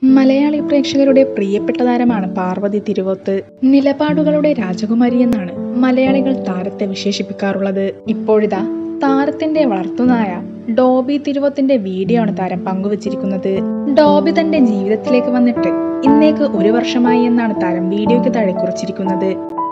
മലയാളി പ്രേക്ഷകരുടെ പ്രിയപ്പെട്ട താരമാണ് പാർവതി തിരുവോത്ത്. നിലപാടുകളുടെ രാജകുമാരി എന്നാണ് മലയാളികൾ താരത്തെ വിശേഷിപ്പിക്കാറുള്ളത്. ഇപ്പോഴിതാ താരത്തിന്റെ വളർത്തുനായ ഡോബി തിരുവോത്തിന്റെ വീഡിയോ ആണ് താരം പങ്കുവച്ചിരിക്കുന്നത്. ഡോബി തന്റെ ജീവിതത്തിലേക്ക് വന്നിട്ട് ഇന്നേക്ക് 1 വർഷമായി എന്നാണ് താരം വീഡിയോയ്ക്ക് താഴെ കുറിച്ചിരിക്കുന്നത്.